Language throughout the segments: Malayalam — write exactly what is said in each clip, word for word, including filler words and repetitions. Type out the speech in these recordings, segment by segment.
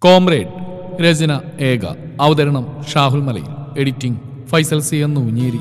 കോമ്രേഡ് രചന ഏക അവതരണം Shahul Malayil editing Faisal C N Noonjeri.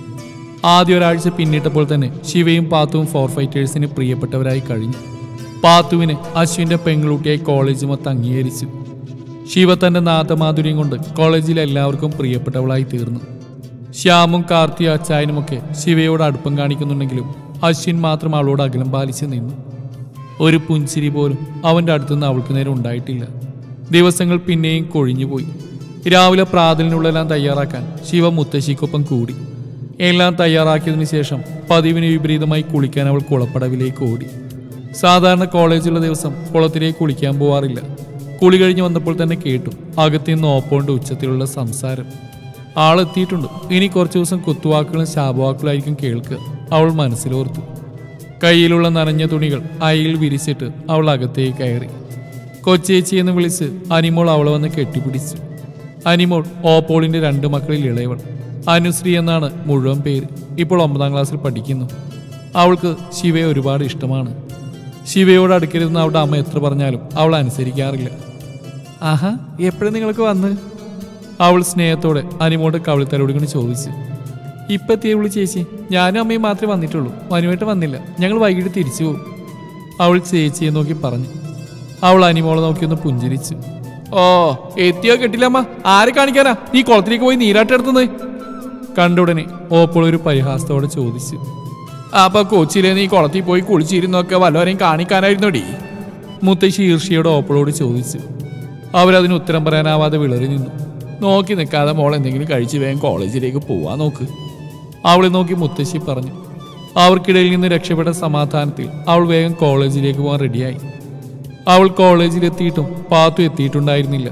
ആദ്യ ഒരാഴ്ച പിന്നിട്ടപ്പോൾ തന്നെ ശിവയും പാത്തുവും ഫോർ ഫൈറ്റേഴ്സിന് പ്രിയപ്പെട്ടവരായി കഴിഞ്ഞു. പാത്തുവിന് അശ്വിന്റെ പെൺകുട്ടിയായി കോളേജ് മൊത്തം അംഗീകരിച്ചു. ശിവ തന്റെ നാദമാധുര്യം കൊണ്ട് കോളേജിൽ എല്ലാവർക്കും പ്രിയപ്പെട്ടവളായി തീർന്നു. ശ്യാമും കാർത്തി അച്ചായനുമൊക്കെ ശിവയോട് അടുപ്പം കാണിക്കുന്നുണ്ടെങ്കിലും അശ്വിൻ മാത്രം അവളോട് അകലം പാലിച്ച് നിന്നു. ഒരു പുഞ്ചിരി പോലും അവന്റെ അടുത്തുനിന്ന് അവൾക്ക് നേരെ ഉണ്ടായിട്ടില്ല. ദിവസങ്ങൾ പിന്നെയും കൊഴിഞ്ഞുപോയി. രാവിലെ പ്രാതലിനുള്ളെല്ലാം തയ്യാറാക്കാൻ ശിവ മുത്തശ്ശിക്കൊപ്പം കൂടി. എല്ലാം തയ്യാറാക്കിയതിനു ശേഷം പതിവിന് വിപരീതമായി കുളിക്കാൻ അവൾ കുളപ്പടവിലേക്ക് ഓടി. സാധാരണ കോളേജുള്ള ദിവസം കുളത്തിലേക്ക് കുളിക്കാൻ പോവാറില്ല. കുളി കഴിഞ്ഞ് വന്നപ്പോൾ തന്നെ കേട്ടു അകത്തുനിന്ന് ഓപ്പോണ്ട് ഉച്ചത്തിലുള്ള സംസാരം. ആളെത്തിയിട്ടുണ്ട്, ഇനി കുറച്ചു ദിവസം കുത്തുവാക്കുകളും ശാപവാക്കുകളായിരിക്കും കേൾക്കുക. അവൾ മനസ്സിലോർത്തു. കയ്യിലുള്ള നനഞ്ഞ തുണികൾ അയയിൽ വിരിച്ചിട്ട് അവൾ അകത്തേക്ക് കയറി. കൊച്ചേച്ചി എന്ന് വിളിച്ച് അനിമോൾ അവളെ വന്ന് കെട്ടിപ്പിടിച്ചു. അനിമോൾ ഓപ്പോളിന്റെ രണ്ട് മക്കളിൽ ഇളയവൾ. അനുശ്രീ എന്നാണ് മുഴുവൻ പേര്. ഇപ്പോൾ ഒമ്പതാം ക്ലാസ്സിൽ പഠിക്കുന്നു. അവൾക്ക് ശിവയെ ഒരുപാട് ഇഷ്ടമാണ്. ശിവയോട് അടുക്കരുതെന്ന് അവളുടെ അമ്മ എത്ര പറഞ്ഞാലും അവൾ അനുസരിക്കാറില്ല. ആഹാ, എപ്പോഴും നിങ്ങൾക്ക് വന്ന്? അവൾ സ്നേഹത്തോടെ അനിമോളുടെ കവിളിത്തലോടുകൊണ്ട് ചോദിച്ചു. ഇപ്പം എത്തിയുള്ളൂ ചേച്ചി, ഞാനും അമ്മയും മാത്രമേ വന്നിട്ടുള്ളൂ. മനുവായിട്ട് വന്നില്ല, ഞങ്ങൾ വൈകിട്ട് തിരിച്ചു പോകും. അവൾ ചേച്ചിയെ നോക്കി പറഞ്ഞു. അവൾ അനിമോളെ നോക്കിയൊന്ന് പുഞ്ചിരിച്ചു. ഓ, എത്തിയോ കെട്ടില്ലമ്മ, ആരെ കാണിക്കാനാ നീ കുളത്തിലേക്ക് പോയി നീരാട്ടെടുത്തുന്നത്? കണ്ടുടനെ ഓപ്പോൾ ഒരു പരിഹാസത്തോടെ ചോദിച്ചു. അപ്പൊ കൊച്ചിയിലെ നീ കുളത്തിൽ പോയി കുളിച്ചിരുന്നൊക്കെ വല്ലവരെയും കാണിക്കാനായിരുന്നോടി? മുത്തശ്ശി ഈർഷ്യയോട് ഓപ്പോളോട് ചോദിച്ചു. അവരതിന് ഉത്തരം പറയാനാവാതെ വിളറി നിന്നു. നോക്കി നിൽക്കാതെ മോൾ എന്തെങ്കിലും കഴിച്ച് വേഗം കോളേജിലേക്ക് പോവാൻ നോക്ക്, അവളെ നോക്കി മുത്തശ്ശി പറഞ്ഞു. അവർക്കിടയിൽ നിന്ന് രക്ഷപ്പെട്ട സമാധാനത്തിൽ അവൾ വേഗം കോളേജിലേക്ക് പോകാൻ റെഡിയായി. അവൾ കോളേജിലെത്തിയിട്ടും പാത്തു എത്തിയിട്ടുണ്ടായിരുന്നില്ല.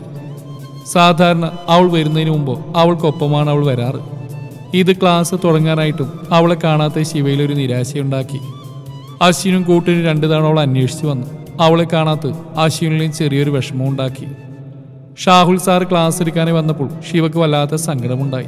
സാധാരണ അവൾ വരുന്നതിന് മുമ്പ് അവൾക്കൊപ്പമാണ് അവൾ വരാറ്. ഇത് ക്ലാസ് തുടങ്ങാനായിട്ടും അവളെ കാണാത്ത ശിവയിലൊരു നിരാശയുണ്ടാക്കി. അശ്വിനും കൂട്ടിനും രണ്ടു തവണ അവൾ അന്വേഷിച്ചു വന്നു. അവളെ കാണാത്ത അശ്വിനിലും ചെറിയൊരു വിഷമം ഉണ്ടാക്കി. ഷാഹുൽ സാർ ക്ലാസ് എടുക്കാനായി വന്നപ്പോൾ ശിവക്ക് വല്ലാത്ത സങ്കടമുണ്ടായി.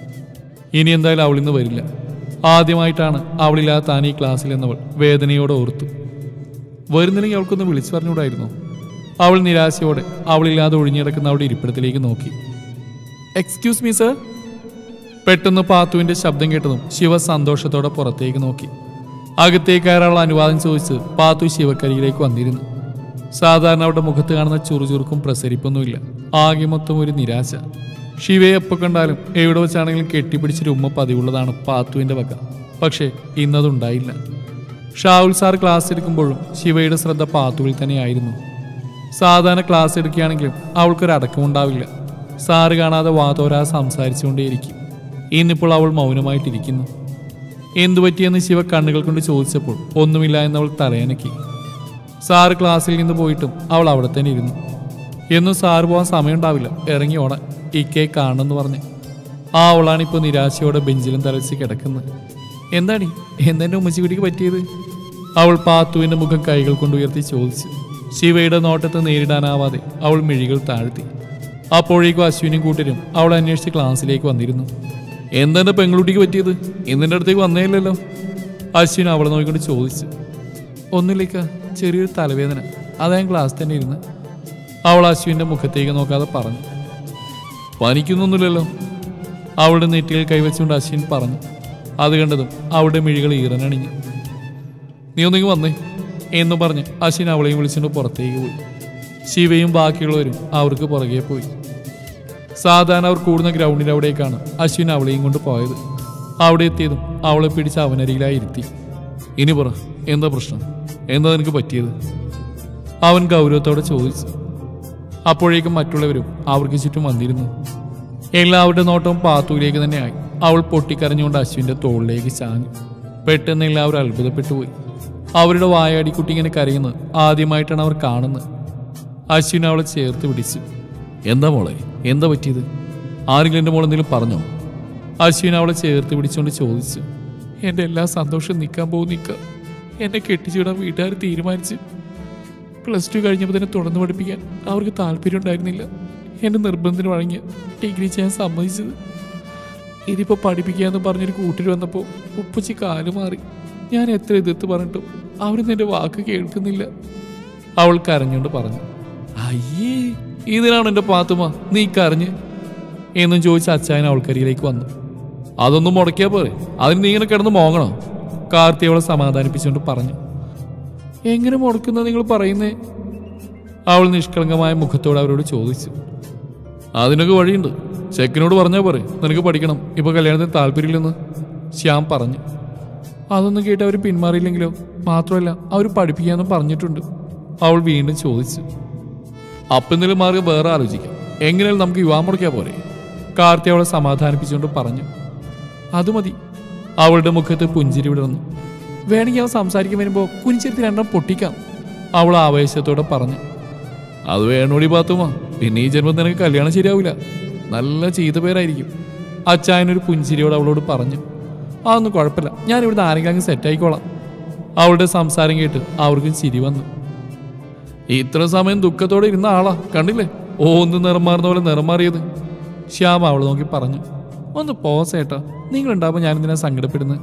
ഇനി എന്തായാലും അവളിന്ന് വരില്ല. ആദ്യമായിട്ടാണ് അവളില്ലാതെ താൻ ഈ ക്ലാസ്സിൽ എന്നവൾ വേദനയോടെ ഓർത്തു. വരുന്നില്ലെങ്കിൽ അവൾക്കൊന്ന് വിളിച്ചു പറഞ്ഞുകൂടായിരുന്നു? അവൾ നിരാശയോടെ അവളില്ലാതെ ഒഴിഞ്ഞിടക്കുന്ന അവളുടെ ഇരിപ്പിടത്തിലേക്ക് നോക്കി. Excuse me sir. പെട്ടെന്ന് പാത്തുവിന്റെ ശബ്ദം കേട്ടതും ശിവ സന്തോഷത്തോടെ പുറത്തേക്ക് നോക്കി. അകത്തേക്ക് കയറാനുള്ള അനുവാദം ചോദിച്ച് പാത്തു ശിവക്കരിയിലേക്ക് വന്നിരുന്നു. സാധാരണ അവരുടെ മുഖത്ത് കാണുന്ന ചുറുചുറുക്കും പ്രസരിപ്പൊന്നുമില്ല. ആകെ മൊത്തം ഒരു നിരാശ. ശിവയെ എപ്പോൾ കണ്ടാലും എവിടെ വെച്ചാണെങ്കിലും കെട്ടിപ്പിടിച്ചൊരു ഉമ്മ പതിവുള്ളതാണ് പാത്തുവിന്റെ വക. പക്ഷേ ഇന്നതുണ്ടായില്ല. ഷാഹുൽ സാർ ക്ലാസ് എടുക്കുമ്പോഴും ശിവയുടെ ശ്രദ്ധ പാത്തുവിൽ തന്നെയായിരുന്നു. സാധാരണ ക്ലാസ് എടുക്കുകയാണെങ്കിലും അവൾക്കൊരു അടക്കമുണ്ടാവില്ല. സാറ് കാണാതെ വാതോരാ സംസാരിച്ചുകൊണ്ടേയിരിക്കും. ഇന്നിപ്പോൾ അവൾ മൗനമായിട്ടിരിക്കുന്നു. എന്തു പറ്റിയെന്ന് ശിവ കണ്ണുകൾ കൊണ്ട് ചോദിച്ചപ്പോൾ ഒന്നുമില്ല എന്നവൾ തലയനക്കി. സാറ് ക്ലാസ്സിൽ നിന്ന് പോയിട്ടും അവൾ അവിടെ തന്നെ ഇരുന്നു. എന്നും സാറ് പോകാൻ സമയമുണ്ടാവില്ല, ഇറങ്ങി ഓടാൻ, ഇക്കേ കാണുമെന്ന് പറഞ്ഞ്. ആ അവളാണിപ്പോൾ നിരാശയോടെ ബെഞ്ചിലും തലച്ച് കിടക്കുന്നത്. എന്താടി, എന്തെൻ്റെ ഉമ്മച്ചിക്കുട്ടിക്ക് പറ്റിയത്? അവൾ പാത്തുവിൻ്റെ മുഖം കൈകൾ കൊണ്ട് ഉയർത്തി ചോദിച്ചു. ശിവയുടെ നോട്ടത്തെ നേരിടാനാവാതെ അവൾ മിഴികൾ താഴ്ത്തി. അപ്പോഴേക്കും അശ്വിനും കൂട്ടരും അവൾ അന്വേഷിച്ച് ക്ലാസ്സിലേക്ക് വന്നിരുന്നു. എന്തെൻ്റെ പെൺകുട്ടിക്ക് പറ്റിയത്? ഇന്നിൻ്റെ അടുത്തേക്ക് വന്നേയില്ലല്ലോ. അശ്വിൻ അവളെ നോക്കിക്കൊണ്ട് ചോദിച്ചു. ഒന്നുമില്ലേക്ക, ചെറിയൊരു തലവേദന, അതാ ഞാൻ ക്ലാസ് തന്നെ ഇരുന്ന്. അവൾ അശ്വിൻ്റെ മുഖത്തേക്ക് നോക്കാതെ പറഞ്ഞു. പനിക്കുന്നൊന്നുമില്ലല്ലോ. അവളുടെ നെറ്റിയിൽ കൈവച്ചുകൊണ്ട് അശ്വിൻ പറഞ്ഞു. അത് കണ്ടതും അവളുടെ മിഴികൾ ഈറനണിഞ്ഞു. നീ ഒന്നെങ്കിൽ വന്നേ എന്ന് പറഞ്ഞ് അശ്വിൻ അവളെയും വിളിച്ചുകൊണ്ട് പുറത്തേക്ക് പോയി. ശിവയും ബാക്കിയുള്ളവരും അവർക്ക് പുറകെ പോയി. സാധാരണ അവർ കൂടുന്ന ഗ്രൗണ്ടിൻ്റെ അവിടേക്കാണ് അശ്വിൻ അവളെയും കൊണ്ട് പോയത്. അവിടെ എത്തിയതും അവളെ പിടിച്ച് അവനരികിലായി ഇരുത്തി. ഇനി പറ, എന്താ പ്രശ്നം? എന്താ നിനക്ക് പറ്റിയത്? അവൻ ഗൗരവത്തോടെ ചോദിച്ചു. അപ്പോഴേക്കും മറ്റുള്ളവരും അവർക്ക് ചുറ്റും വന്നിരുന്നു. എല്ലാവരുടെ നോട്ടവും പാത്തുവിലേക്ക് തന്നെയായി. അവൾ പൊട്ടിക്കരഞ്ഞുകൊണ്ട് അശ്വിൻ്റെ തോളിലേക്ക് ചാഞ്ഞു. പെട്ടെന്ന് എല്ലാവരും അത്ഭുതപ്പെട്ടു പോയി. അവരുടെ വായാടിക്കുട്ടി ഇങ്ങനെ കരയുന്നത് ആദ്യമായിട്ടാണ് അവർ കാണുന്നത്. അശ്വിൻ അവളെ ചേർത്ത് പിടിച്ചു. എന്താ മോളെ, എന്താ പറ്റിയത്? ആരെങ്കിലും എൻ്റെ മോൾ എന്തെങ്കിലും പറഞ്ഞോ? അശ്വിൻ അവളെ ചേർത്ത് പിടിച്ചുകൊണ്ട് ചോദിച്ചു. എൻ്റെ എല്ലാ സന്തോഷവും നിൽക്കാൻ പോകും നിൽക്കുക. എന്നെ കെട്ടിച്ചുവിടാൻ വീട്ടുകാർ തീരുമാനിച്ചു. പ്ലസ് ടു കഴിഞ്ഞപ്പോൾ തന്നെ തുടർന്ന് പഠിപ്പിക്കാൻ അവർക്ക് താല്പര്യം ഉണ്ടായിരുന്നില്ല. എൻ്റെ നിർബന്ധത്തിന് വഴങ്ങിയ ഡിഗ്രി ചെയ്യാൻ സമ്മതിച്ചത്. ഇതിപ്പോൾ പഠിപ്പിക്കാമെന്ന് പറഞ്ഞൊരു കൂട്ടർ വന്നപ്പോൾ ഉപ്പച്ചി കാല് മാറി. ഞാൻ എത്ര എതിർത്ത് പറഞ്ഞിട്ടും അവരൊന്നും എൻ്റെ വാക്ക് കേൾക്കുന്നില്ല. അവൾ കരഞ്ഞുകൊണ്ട് പറഞ്ഞു. അയ്യേ, ഇതിനാണ് എൻ്റെ പാത്തുമ്മ നീ കരഞ്ഞ് എന്നും ചോദിച്ച് അച്ചായൻ അവൾക്കരിയിലേക്ക് വന്നു. അതൊന്നും മുടക്കിയാൽ പോരെ, അതിന് നീ ഇങ്ങനെ കിടന്ന് മോങ്ങണോ? കാർത്തി അവളെ സമാധാനിപ്പിച്ചുകൊണ്ട് പറഞ്ഞു. എങ്ങനെ മുടക്കുന്ന നിങ്ങൾ പറയുന്നേ? അവൾ നിഷ്കളങ്കമായ മുഖത്തോടെ അവരോട് ചോദിച്ചു. അതിനൊക്കെ വഴിയുണ്ട്, ചെക്കനോട് പറഞ്ഞാൽ പോരെ, നിനക്ക് പഠിക്കണം, ഇപ്പൊ കല്യാണത്തിന് താല്പര്യമില്ലെന്ന് ശ്യാം പറഞ്ഞു. അതൊന്നും കേട്ട് അവർ പിന്മാറിയില്ലെങ്കിലോ? മാത്രമല്ല അവർ പഠിപ്പിക്കാമെന്ന് പറഞ്ഞിട്ടുണ്ട്. അവൾ വീണ്ടും ചോദിച്ചു. അപ്പം എന്തെങ്കിലും മാർഗം വേറെ ആലോചിക്കാം, എങ്ങനെയാലും നമുക്ക് വിവാഹം മുടക്കിയാൽ പോരെ? കാർത്തി അവളെ സമാധാനിപ്പിച്ചുകൊണ്ട് പറഞ്ഞു. അത് മതി. അവളുടെ മുഖത്ത് പുഞ്ചിരി വിടർന്നു. വേണമെങ്കിൽ അവൻ സംസാരിക്കാൻ വരുമ്പോൾ കുനിച്ചിരുത്തി രണ്ടെണ്ണം പൊട്ടിക്കാം, അവൾ ആവേശത്തോടെ പറഞ്ഞു. അത് വേണോടി പാത്തുമ്മ, പിന്നെ ഈ ജന്മം നിനക്ക് കല്യാണം ശരിയാവില്ല, നല്ല ചീത്ത പേരായിരിക്കും. അച്ചായനൊരു പുഞ്ചിരിയോട് അവളോട് പറഞ്ഞു. അതൊന്നും കുഴപ്പമില്ല, ഞാൻ ഇവിടുന്ന് ആരെങ്കിലും സെറ്റായിക്കോളാം. അവളുടെ സംസാരം കേട്ട് അവർക്കും ചിരി വന്നു. ഇത്ര സമയം ദുഃഖത്തോടെ ഇരുന്ന ആളാ, കണ്ടില്ലേ ഓ ഒന്ന് നിറം മാറുന്ന പോലെ നിറം മാറിയത്, ശ്യാം അവൾ നോക്കി പറഞ്ഞു. ഒന്ന് പോസേട്ടാ, നിങ്ങളുണ്ടാവുമ്പോൾ ഞാനെന്തിനാ സങ്കടപ്പെടുന്നത്?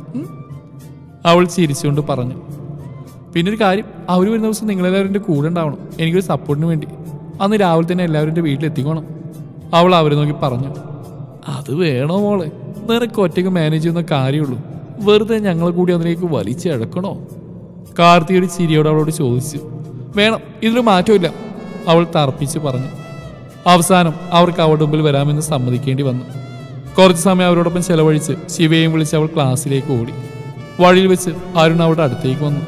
അവൾ ചിരിച്ചുകൊണ്ട് പറഞ്ഞു. പിന്നൊരു കാര്യം, അവർ വരുന്ന ദിവസം നിങ്ങളെല്ലാവരും എൻ്റെ കൂടെ ഉണ്ടാവണം, എനിക്കൊരു സപ്പോർട്ടിന് വേണ്ടി. അന്ന് രാവിലെ തന്നെ എല്ലാവരും എൻ്റെ വീട്ടിലെത്തിക്കോണം, അവൾ അവരെ നോക്കി പറഞ്ഞു. അത് വേണോ മോളെ, നിനക്ക് ഒറ്റയ്ക്ക് മാനേജ് ചെയ്യുന്ന കാര്യമുള്ളൂ, വെറുതെ ഞങ്ങളെ കൂടി അതിലേക്ക് വലിച്ചിഴക്കണോ? കാർത്തിയുടെ ചിരിയോട് അവളോട് ചോദിച്ചു. വേണം, ഇതിൽ മാറ്റമില്ല, അവൾ തർപ്പിച്ച് പറഞ്ഞു. അവസാനം അവർക്ക് അവളുടെ മുമ്പിൽ വരാമെന്ന് സമ്മതിക്കേണ്ടി വന്നു. കുറച്ച് സമയം അവരോടൊപ്പം ചെലവഴിച്ച് ശിവയെയും വിളിച്ച് അവൾ ക്ലാസ്സിലേക്ക് ഓടി. വഴിയിൽ വെച്ച് അരുൺ അവളുടെ അടുത്തേക്ക് വന്നു.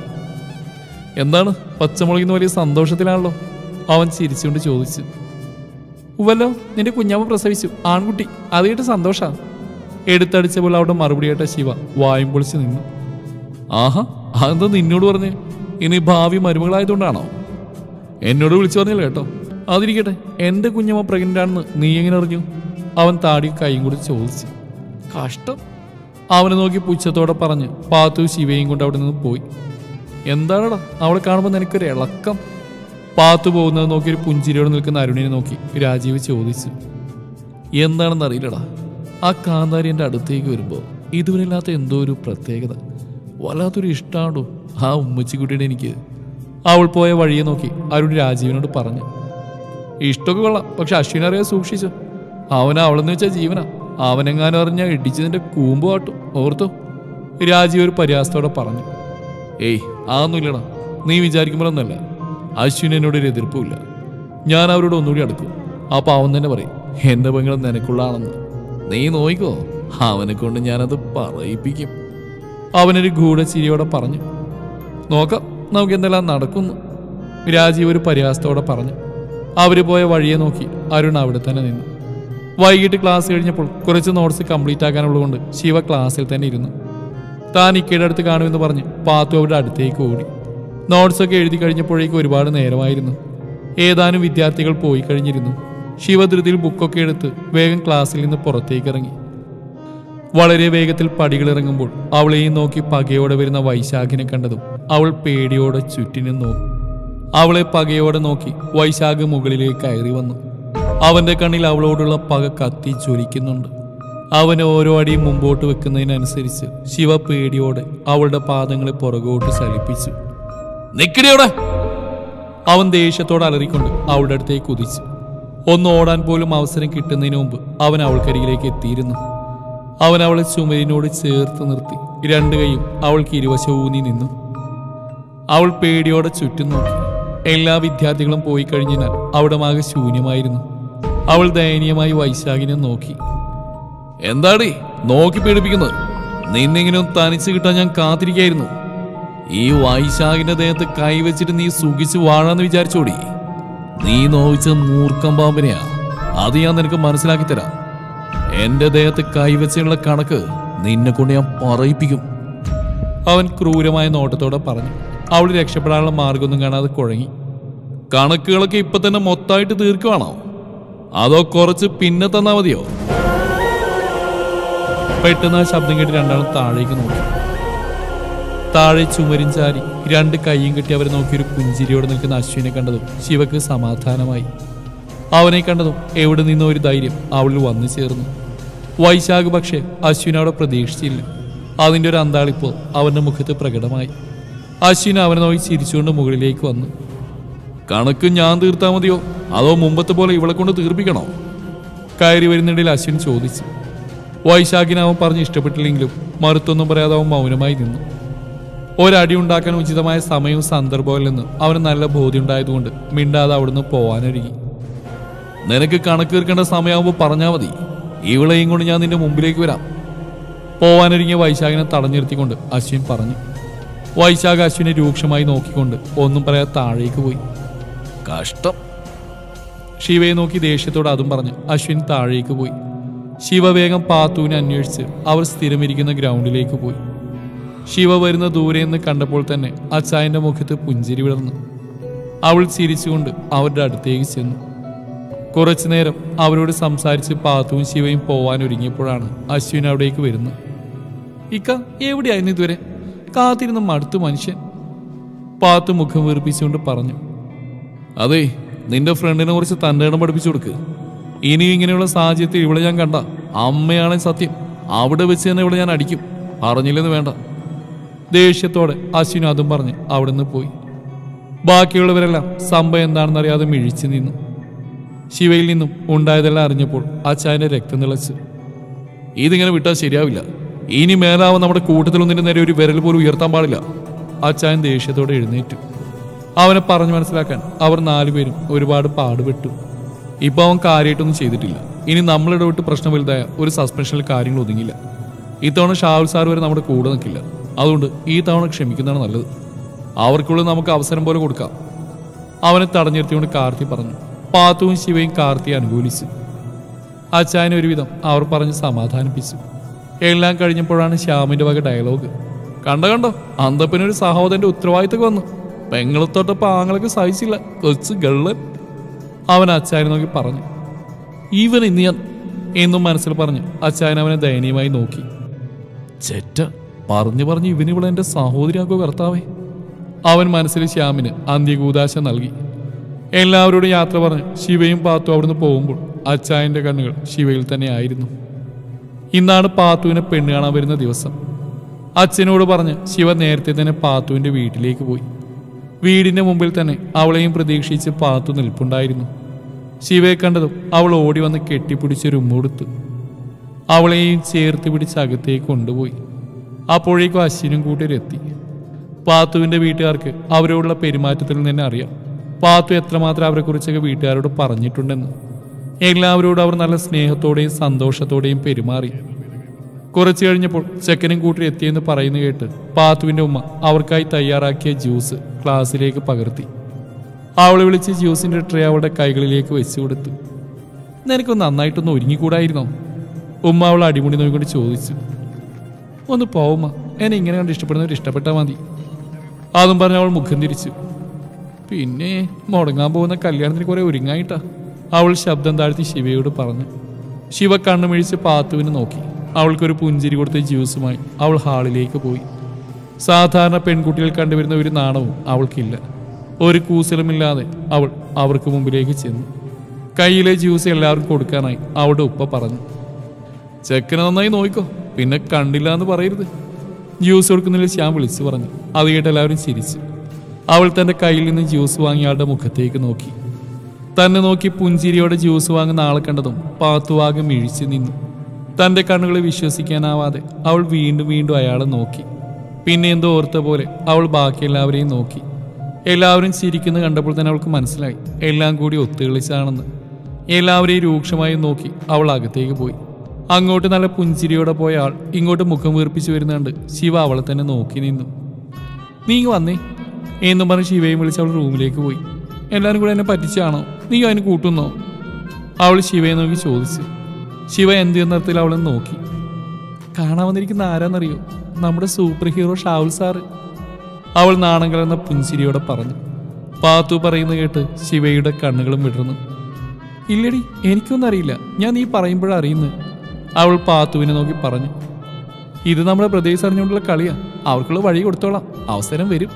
എന്താണ് പച്ചമുളകിന്ന് വലിയ സന്തോഷത്തിലാണല്ലോ, അവൻ ചിരിച്ചുകൊണ്ട് ചോദിച്ചു. ഉവല്ലോ, നിന്റെ കുഞ്ഞാമ്മ പ്രസവിച്ചു, ആൺകുട്ടി, അത് കേട്ട് സന്തോഷാ. എടുത്തടിച്ച പോലെ അവിടെ മറുപടിയായിട്ട ശിവ വായും പൊളിച്ച് നിന്നു. ആഹാ, അതെന്താ നിന്നോട് പറഞ്ഞേ? ഇനി ഭാവി മരുമകളായതുകൊണ്ടാണോ? എന്നോട് വിളിച്ചു പറഞ്ഞില്ല കേട്ടോ. അതിരിക്കട്ടെ, എൻ്റെ കുഞ്ഞമ്മ പ്രഗ്നൻ്റ് ആണെന്ന് നീ എങ്ങനെ അറിഞ്ഞു? അവൻ താടി കൈയും കൂടി ചോദിച്ചു. കഷ്ടം, അവനെ നോക്കി പുച്ഛത്തോടെ പറഞ്ഞ് പാത്തു ശിവയും കൊണ്ട് അവിടെ നിന്ന് പോയി. എന്താണടാ അവളെ കാണുമ്പോൾ നിനക്കൊരു ഇളക്കം? പാത്തു പോകുന്നത് നോക്കി ഒരു പുഞ്ചിരിയോടെ നിൽക്കുന്ന അരുണിനെ നോക്കി രാജീവ് ചോദിച്ചു. എന്താണെന്ന് അറിയില്ലടാ, ആ കാന്താരി എൻ്റെ അടുത്തേക്ക് വരുമ്പോൾ ഇതുവരില്ലാത്ത എന്തോ ഒരു പ്രത്യേകത, വല്ലാത്തൊരു ഇഷ്ടമാണോ ആ ഉമ്മച്ചിക്കുട്ടിയുടെ എനിക്ക്. അവൾ പോയ വഴിയെ നോക്കി അരുൺ രാജീവിനോട് പറഞ്ഞു. ഇഷ്ടമൊക്കെ കൊള്ളാം, പക്ഷെ അശ്വിനറിയാൻ സൂക്ഷിച്ചു. അവനാ അവളെന്ന് വെച്ചാൽ ജീവനാ, അവനെങ്ങാനും അറിഞ്ഞാൽ ഇടിച്ചതിൻ്റെ കൂമ്പ് കാട്ടും, ഓർത്തോ? രാജീവ് ഒരു പരിഹാസത്തോടെ പറഞ്ഞു. ഏയ് അതൊന്നുമില്ലടാ, നീ വിചാരിക്കുമ്പോഴൊന്നുമല്ല. അശ്വിന് എന്നോടൊരു എതിർപ്പുമില്ല, ഞാൻ അവരോട് ഒന്നുകൂടി അടുക്കും. അപ്പോൾ അവൻ തന്നെ പറയും എൻ്റെ പെങ്ങൾ നിനക്കുള്ളതാണെന്ന്. നീ നോയിക്കോ, അവനെ കൊണ്ട് ഞാനത് പറയിപ്പിക്കും, അവനൊരു ഗൂഢച്ചിരിയോടെ പറഞ്ഞു. നോക്കാം നമുക്ക് എന്തെല്ലാം നടക്കുന്നു, രാജീവ് ഒരു പരിഹാസത്തോടെ പറഞ്ഞു. അവർ പോയ വഴിയെ നോക്കി അരുൺ അവിടെ തന്നെ നിന്നു. വൈകിട്ട് ക്ലാസ് കഴിഞ്ഞപ്പോൾ കുറച്ച് നോട്ട്സ് കംപ്ലീറ്റ് ആക്കാനുള്ളതുകൊണ്ട് ശിവ ക്ലാസ്സിൽ തന്നെ ഇരുന്നു. താൻ ഇക്കയുടെ അടുത്ത് കാണുമെന്ന് പറഞ്ഞ് പാത്തു അവരുടെ അടുത്തേക്ക് ഓടി. നോട്ട്സൊക്കെ എഴുതി കഴിഞ്ഞപ്പോഴേക്കും ഒരുപാട് നേരമായിരുന്നു. ഏതാനും വിദ്യാർത്ഥികൾ പോയി കഴിഞ്ഞിരുന്നു. ശിവധൃതിയിൽ ബുക്കൊക്കെ എടുത്ത് വേഗം ക്ലാസ്സിൽ നിന്ന് പുറത്തേക്ക് ഇറങ്ങി. വളരെ വേഗത്തിൽ പടികളിറങ്ങുമ്പോൾ അവളെയും നോക്കി പകയോടെ വരുന്ന വൈശാഖിനെ കണ്ടതും അവൾ പേടിയോടെ ചുറ്റിനും നോക്കി. അവളെ പകയോടെ നോക്കി വൈശാഖ് മുകളിലേക്ക് കയറി വന്നു. അവന്റെ കണ്ണിൽ അവളോടുള്ള പക കത്തി ജ്വലിക്കുന്നുണ്ട്. അവൻ ഓരോ അടിയും മുമ്പോട്ട് വെക്കുന്നതിനനുസരിച്ച് ശിവ പേടിയോടെ അവളുടെ പാദങ്ങളെ പുറകോട്ട് ചലിപ്പിച്ചു. നിക്കടിയോടെ! അവൻ ദേഷ്യത്തോടെ അലറിക്കൊണ്ട് അവളുടെ അടുത്തേക്ക് കുതിച്ചു. ഒന്ന് ഓടാൻ പോലും അവസരം കിട്ടുന്നതിന് മുമ്പ് അവൻ അവൾക്കരികിലേക്ക് എത്തിയിരുന്നു. അവൻ അവളെ ചുമരിനോട് ചേർത്ത് നിർത്തി രണ്ടു കൈയും അവൾക്ക് ഇരുവശവും ഊന്നി നിന്നു. അവൾ പേടിയോടെ ചുറ്റും നോക്കി. എല്ലാ വിദ്യാർത്ഥികളും പോയി കഴിഞ്ഞാൽ അവിടെ ആകെ ശൂന്യമായിരുന്നു. അവൾ ദയനീയമായി വൈശാഖിനെ നോക്കി. എന്താടി നോക്കി പേടിപ്പിക്കുന്നത്? നിന്നെങ്കിലും തനിച്ച് കിട്ടാൻ ഞാൻ കാത്തിരിക്കായിരുന്നു. ഈ വൈശാഖിന്റെ ദേഹത്ത് കൈവച്ചിട്ട് നീ സുഖിച്ച് വാഴാന്ന് വിചാരിച്ചോടി? നീ നോവിച്ച മൂർഖം പാമ്പിനെയാ, അത് ഞാൻ നിനക്ക് മനസ്സിലാക്കി തരാം. എന്റെ ദേഹത്ത് കൈവച്ചുള്ള കണക്ക് നിന്നെ കൊണ്ട് ഞാൻ പറയിപ്പിക്കും, അവൻ ക്രൂരമായ നോട്ടത്തോടെ പറഞ്ഞു. അവൾ രക്ഷപ്പെടാനുള്ള മാർഗമൊന്നും കാണാതെ കുഴങ്ങി. കണക്കുകളൊക്കെ ഇപ്പൊ തന്നെ മൊത്തമായിട്ട് തീർക്കുവാണോ, അതോ കുറച്ച് പിന്നെ തന്നാ മതിയോ? പെട്ടെന്ന് ആ ശബ്ദം കേട്ട് രണ്ടാളും താഴേക്ക് നോക്കി. താഴെ ചുമരും ചാരി രണ്ട് കൈയും കെട്ടി അവരെ നോക്കിയൊരു പുഞ്ചിരിയോടെ നിൽക്കുന്ന അശ്വിനെ കണ്ടതും ശിവക്ക് സമാധാനമായി. അവനെ കണ്ടതും എവിടെ നിന്നോ ഒരു ധൈര്യം അവളിൽ വന്നു ചേർന്നു. വൈശാഖ് പക്ഷേ അശ്വിനോടെ പ്രതീക്ഷിച്ചില്ല. അതിൻ്റെ ഒരു അന്താളിപ്പോൾ അവൻ്റെ മുഖത്ത് പ്രകടമായി. അശ്വിൻ അവനെ നോക്കി ചിരിച്ചുകൊണ്ട് മുകളിലേക്ക് വന്നു. കണക്ക് ഞാൻ തീർത്താൽ മതിയോ അതോ മുമ്പത്തെ പോലെ ഇവളെ കൊണ്ട് തീർപ്പിക്കണോ? കയറി വരുന്നിടയിൽ അശ്വിൻ ചോദിച്ചു. വൈശാഖിനെ അവൻ പറഞ്ഞ് ഇഷ്ടപ്പെട്ടില്ലെങ്കിലും മറുത്തൊന്നും പറയാതെ അവൻ മൗനമായി നിന്നു. ഒരടി ഉണ്ടാക്കാൻ ഉചിതമായ സമയവും സന്ദർഭവും നിന്ന് അവന് നല്ല ബോധ്യമുണ്ടായതുകൊണ്ട് മിണ്ടാതെ അവിടുന്ന് പോവാനൊരുങ്ങി. നിനക്ക് കണക്ക് തീർക്കേണ്ട സമയമാകുമ്പോൾ പറഞ്ഞാൽ മതി, ഇവളെയും കൊണ്ട് ഞാൻ നിന്റെ മുമ്പിലേക്ക് വരാം. പോവാനൊരുങ്ങിയ വൈശാഖിനെ തടഞ്ഞിരുത്തിക്കൊണ്ട് അശ്വിൻ പറഞ്ഞു. വൈശാഖ് അശ്വിനെ രൂക്ഷമായി നോക്കിക്കൊണ്ട് ഒന്നും പറയാതെ താഴേക്ക് പോയി. കഷ്ടം. ശിവയെ നോക്കി ദേഷ്യത്തോട് അതും പറഞ്ഞ് അശ്വിൻ താഴേക്ക് പോയി. ശിവ വേഗം പാത്തുവിനെ അന്വേഷിച്ച് അവർ സ്ഥിരമിരിക്കുന്ന ഗ്രൗണ്ടിലേക്ക് പോയി. ശിവ വരുന്ന ദൂരെ നിന്ന് കണ്ടപ്പോൾ തന്നെ അച്ചായന്റെ മുഖത്ത് പുഞ്ചിരി വിടർന്നു. അവൾ ചിരിച്ചുകൊണ്ട് അവരുടെ അടുത്തേക്ക് ചെന്നു. കുറച്ചു നേരം അവരോട് സംസാരിച്ച് പാത്തുവും ശിവയും പോവാൻ ഒരുങ്ങിയപ്പോഴാണ് അശ്വിൻ അവിടേക്ക് വരുന്നത്. ഇക്ക എവിടെയായിരുന്നു ഇതുവരെ? കാത്തിരുന്ന് മടുത്തു മനുഷ്യൻ. പാത്തു മുഖം വീർപ്പിച്ചുകൊണ്ട് പറഞ്ഞു. അതെ, നിന്റെ ഫ്രണ്ടിനെ കുറിച്ച് തന്റെ ഇടം പഠിപ്പിച്ചു കൊടുക്ക്. ഇനിയും ഇങ്ങനെയുള്ള സാഹചര്യത്തിൽ ഇവിടെ ഞാൻ കണ്ട അമ്മയാണ് സത്യം, അവിടെ വെച്ച് തന്നെ ഇവിടെ ഞാൻ അടിക്കും. അറിഞ്ഞില്ലെന്ന് വേണ്ട. ദേഷ്യത്തോടെ അശ്വിൻ അതും പറഞ്ഞ് അവിടെ നിന്ന് പോയി. ബാക്കിയുള്ളവരെല്ലാം സംഭവം എന്താണെന്നറിയാതെ മിഴിച്ചു നിന്നു. ശിവയിൽ നിന്നും ഉണ്ടായതെല്ലാം അറിഞ്ഞപ്പോൾ അച്ചായന്റെ രക്തം തിളച്ചു. ഇതിങ്ങനെ വിട്ടാൽ ശരിയാവില്ല. ഇനി മേലാവും നമ്മുടെ കൂട്ടത്തിലൊന്നിന്റെ നേരെ ഒരു വിരൽ പോലും ഉയർത്താൻ പാടില്ല. അച്ചായൻ ദേഷ്യത്തോടെ എഴുന്നേറ്റു. അവനെ പറഞ്ഞു മനസ്സിലാക്കാൻ അവർ നാലുപേരും ഒരുപാട് പാടുപെട്ടു. ഇപ്പൊ അവൻ കാര്യമായിട്ടൊന്നും ചെയ്തിട്ടില്ല. ഇനി നമ്മളിടെ വിട്ട് പ്രശ്നം വലുതായ ഒരു സസ്പെൻഷനിൽ കാര്യങ്ങൾ ഒതുങ്ങില്ല. ഇത്തവണ ഷാവുൽ സാർ വരെ നമ്മുടെ കൂടെ നിൽക്കില്ല. അതുകൊണ്ട് ഈ തവണ ക്ഷമിക്കുന്നതാണ് നല്ലത്. അവർക്കുള്ളിൽ നമുക്ക് അവസരം പോലെ കൊടുക്കാം. അവനെ തടഞ്ഞിരുത്തിക്കൊണ്ട് കാർത്തി പറഞ്ഞു. പാത്തുവും ശിവയും കാർത്തിയെ അനുകൂലിച്ചു. അച്ചായനെ ഒരുവിധം അവർ പറഞ്ഞ് സമാധാനിപ്പിച്ചു. എല്ലാം കഴിഞ്ഞപ്പോഴാണ് ശ്യാമിന്റെ വക ഡയലോഗ്. കണ്ട കണ്ടോ അന്തപ്പനൊരു സഹോദരന്റെ ഉത്തരവാദിത്തം വന്നു. പെങ്ങളത്തോട്ടപ്പോ ആങ്ങളൊക്കെ സഹിച്ചില്ല, കൊച്ചു ഗള്ളൻ. അവൻ അച്ചായനെ നോക്കി പറഞ്ഞു. ഈവൻ ഇന്ന് ഞാൻ എന്നും മനസ്സിൽ പറഞ്ഞു അച്ചായൻ അവനെ ദയനീയമായി നോക്കി. ചെറ്റ പറഞ്ഞു പറഞ്ഞ് ഇവനിവിടെ എന്റെ സഹോദരിയാക്കോ കർത്താവേ. അവൻ മനസ്സിൽ ശ്യാമിന് അന്ത്യകൂദാശ നൽകി. എല്ലാവരോടും യാത്ര പറഞ്ഞ് ശിവയും പാത്തു അവിടുന്ന് പോകുമ്പോൾ അച്ചായന്റെ കണ്ണുകൾ ശിവയിൽ തന്നെ ആയിരുന്നു. ഇന്നാണ് പാത്തുവിനെ പെണ്ണ് കാണാൻ വരുന്ന ദിവസം. അച്ഛനോട് പറഞ്ഞ് ശിവ നേരത്തെ തന്നെ പാത്തുവിന്റെ വീട്ടിലേക്ക് പോയി. വീടിന്റെ മുമ്പിൽ തന്നെ അവളെയും പ്രതീക്ഷിച്ച് പാത്തു നിൽപ്പുണ്ടായിരുന്നു. ശിവയെ കണ്ടതും അവൾ ഓടി വന്ന് കെട്ടിപ്പിടിച്ചൊരു ഉമ്മൊടുത്തു. അവളെയും ചേർത്ത് പിടിച്ച് അകത്തേക്ക് കൊണ്ടുപോയി. അപ്പോഴേക്കും അശ്വിനും കൂട്ടരെത്തി. പാത്തുവിന്റെ വീട്ടുകാർക്ക് അവരോടുള്ള പെരുമാറ്റത്തിൽ നിന്ന് തന്നെ അറിയാം പാത്തു എത്രമാത്രം അവരെ കുറിച്ചൊക്കെ വീട്ടുകാരോട് പറഞ്ഞിട്ടുണ്ടെന്ന്. എല്ലാവരോടും അവർ നല്ല സ്നേഹത്തോടെയും സന്തോഷത്തോടെയും പെരുമാറി. കുറച്ചു കഴിഞ്ഞപ്പോൾ ചെക്കനും കൂട്ടി എത്തിയെന്ന് പറയുന്ന കേട്ട് പാത്തുവിന്റെ ഉമ്മ അവർക്കായി തയ്യാറാക്കിയ ജ്യൂസ് ക്ലാസ്സിലേക്ക് പകർത്തി. അവളെ വിളിച്ച് ജ്യൂസിന്റെ ട്രേ അവളുടെ കൈകളിലേക്ക് വെച്ചു കൊടുത്തു. നിനക്കൊന്ന് നന്നായിട്ടൊന്ന് ഒരുങ്ങിക്കൂടായിരുന്നോ? ഉമ്മ അവൾ അടിമുടി നോക്കിക്കൊണ്ട് ചോദിച്ചു. ഒന്ന് പോവുമ്മ, എന്നെ ഇങ്ങനെ കണ്ട് ഇഷ്ടപ്പെടുന്നവർ ഇഷ്ടപ്പെട്ടാൽ മതി. അതും പറഞ്ഞ് അവൾ മുഖം തിരിച്ചു. പിന്നെ മുടങ്ങാൻ പോകുന്ന കല്യാണത്തിന് കുറെ ഒരുങ്ങായിട്ടാ, അവൾ ശബ്ദം താഴ്ത്തി ശിവയോട് പറഞ്ഞു. ശിവ കണ്ണുമിഴിച്ച് പാത്തുവിന് നോക്കി. അവൾക്കൊരു പുഞ്ചിരി കൊടുത്ത ജ്യൂസുമായി അവൾ ഹാളിലേക്ക് പോയി. സാധാരണ പെൺകുട്ടികൾ കണ്ടുവരുന്ന ഒരു നാണവും അവൾക്കില്ല. ഒരു കൂസലുമില്ലാതെ അവൾ അവർക്ക് മുമ്പിലേക്ക് ചെന്നു. കയ്യിലെ ജ്യൂസ് എല്ലാവർക്കും കൊടുക്കാനായി അവളുടെ ഉപ്പ പറഞ്ഞു. ചെക്കനെ നന്നായി നോയിക്കോ, പിന്നെ കണ്ടില്ല എന്ന് പറയരുത്. ജ്യൂസ് കൊടുക്കുന്നില്ല ശ്യാം വിളിച്ചു പറഞ്ഞു. അത് കേട്ട് എല്ലാവരും ചിരിച്ചു. അവൾ തന്റെ കയ്യിൽ നിന്ന് ജ്യൂസ് വാങ്ങി ആളുടെ മുഖത്തേക്ക് നോക്കി. തന്നെ നോക്കി പുഞ്ചിരിയോടെ ജ്യൂസ് വാങ്ങുന്ന ആളെ കണ്ടതും പാത്തുവാകെ മിഴിച്ചു നിന്നു. തന്റെ കണ്ണുകളെ വിശ്വസിക്കാനാവാതെ അവൾ വീണ്ടും വീണ്ടും അയാളെ നോക്കി. പിന്നെ എന്തോ ഓർത്ത പോലെ അവൾ ബാക്കി എല്ലാവരെയും നോക്കി. എല്ലാവരും ചിരിക്കുന്നത് കണ്ടപ്പോൾ തന്നെ അവൾക്ക് മനസ്സിലായി എല്ലാം കൂടി ഒത്തുകളിച്ചാണെന്ന്. എല്ലാവരെയും രൂക്ഷമായി നോക്കി അവൾ അകത്തേക്ക് പോയി. അങ്ങോട്ട് നല്ല പുഞ്ചിരിയോടെ പോയ ആൾ ഇങ്ങോട്ട് മുഖം വീർപ്പിച്ചു വരുന്നുണ്ട്. ശിവ അവളെ തന്നെ നോക്കി നിന്നു. നീ വന്നേ എന്നും പറഞ്ഞ് ശിവയും വിളിച്ച് അവൾ റൂമിലേക്ക് പോയി. എല്ലാവരും കൂടെ എന്നെ പറ്റിച്ചാണോ? നീ അതിന് കൂട്ടുന്നോ? അവൾ ശിവയെ നോക്കി ചോദിച്ചു. ശിവ എന്ത് എന്നർത്ഥത്തിൽ അവളെ നോക്കി. കാണാൻ വന്നിരിക്കുന്ന ആരാന്നറിയോ? നമ്മുടെ സൂപ്പർ ഹീറോ ഷാവുൽ സാറ്. അവൾ നാണം കലർന്ന പുഞ്ചിരിയോടെ പറഞ്ഞു. പാത്തു പറയുന്നത് കേട്ട് ശിവയുടെ കണ്ണുകളും വിടർന്നു. ഇല്ലടി, എനിക്കൊന്നും അറിയില്ല, ഞാൻ നീ പറയുമ്പോഴറിയുന്നു. അവൾ പാത്തുവിനെ നോക്കി പറഞ്ഞു. ഇത് നമ്മുടെ പ്രദേശം അറിഞ്ഞുകൊണ്ടുള്ള കളിയാ, അവർക്കുള്ള വഴി കൊടുത്തോളാം, അവസരം വരും.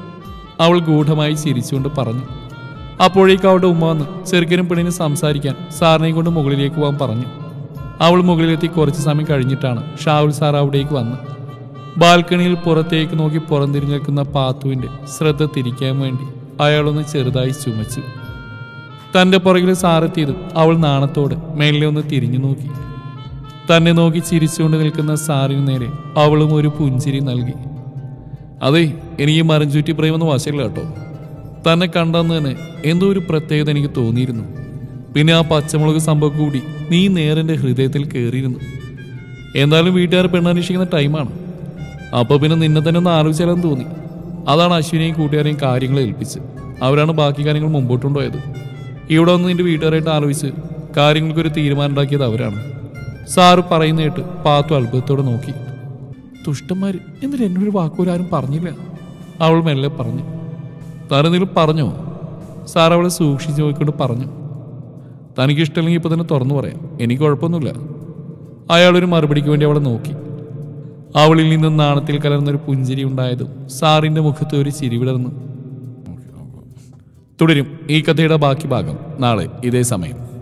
അവൾ ഗൂഢമായി ചിരിച്ചുകൊണ്ട് പറഞ്ഞു. അപ്പോഴേക്കും അവളുടെ ഉമ്മ വന്ന് ചെറുക്കനും പെണ്ണിനും സംസാരിക്കാൻ സാറിനെയും കൊണ്ട് മുകളിലേക്ക് പോകാൻ പറഞ്ഞു. അവൾ മുകളിലെത്തി കുറച്ച് സമയം കഴിഞ്ഞിട്ടാണ് ഷാവുൽ സാർ അവിടേക്ക് വന്ന്. ബാൽക്കണിയിൽ പുറത്തേക്ക് നോക്കി പുറംതിരിഞ്ഞ് നിൽക്കുന്ന പാത്തുവിൻ്റെ ശ്രദ്ധ തിരിക്കാൻ വേണ്ടി അയാളൊന്ന് ചെറുതായി ചുമച്ചു. തൻ്റെ പുറകിൽ സാറെത്തിയതും അവൾ നാണത്തോടെ മെല്ലെ ഒന്ന് തിരിഞ്ഞു നോക്കി. തന്നെ നോക്കി ചിരിച്ചുകൊണ്ട് നിൽക്കുന്ന സാറിന് നേരെ അവളും ഒരു പുഞ്ചിരി നൽകി. അതെ, എനിക്ക് മരഞ്ചുറ്റി പ്രേമൊന്നും വശമില്ല കേട്ടോ. തന്നെ കണ്ടെന്ന് തന്നെ എന്തോ ഒരു പ്രത്യേകത എനിക്ക് തോന്നിയിരുന്നു. പിന്നെ ആ പച്ചമുളക് സംഭവം കൂടി നീ നേരെൻ്റെ ഹൃദയത്തിൽ കയറിയിരുന്നു. എന്തായാലും വീട്ടുകാർ പെണ്ണന്വേഷിക്കുന്ന ടൈമാണ്. അപ്പോൾ പിന്നെ നിന്നെ തന്നെ ഒന്ന് ആലോചിച്ചാലെന്ന് തോന്നി. അതാണ് അശ്വിനെയും കൂട്ടുകാരെയും കാര്യങ്ങൾ ഏൽപ്പിച്ച് അവരാണ് ബാക്കി കാര്യങ്ങൾ മുമ്പോട്ടുണ്ടായത്. ഇവിടെ വന്ന് നിന്റെ വീട്ടുകാരായിട്ട് ആലോചിച്ച് കാര്യങ്ങൾക്കൊരു തീരുമാനം ഉണ്ടാക്കിയത് അവരാണ്. സാറ് പറയുന്ന കേട്ട് പാത്തു അത്ഭുതത്തോടെ നോക്കി. ദുഷ്ടന്മാർ, എന്നിട്ട് എന്നൊരു വാക്കുപോലും ആരും പറഞ്ഞില്ല, അവൾ മെല്ലെ പറഞ്ഞു. താനെന്തെങ്കിലും പറഞ്ഞോ? സാർ അവളെ സൂക്ഷിച്ച് നോക്കിക്കൊണ്ട് പറഞ്ഞു. തനിക്കിഷ്ടമില്ലെങ്കിൽ ഇപ്പം തന്നെ തുറന്നു പറയാം, എനിക്ക് കുഴപ്പമൊന്നുമില്ല. അയാളൊരു മറുപടിക്ക് വേണ്ടി അവളെ നോക്കി. അവളിൽ നിന്ന് നാണത്തിൽ കലർന്നൊരു പുഞ്ചിരി ഉണ്ടായതും സാറിൻ്റെ മുഖത്ത് ഒരു ചിരി വിടർന്നു. തുടരും ഈ കഥയുടെ ബാക്കി ഭാഗം നാളെ ഇതേ സമയം.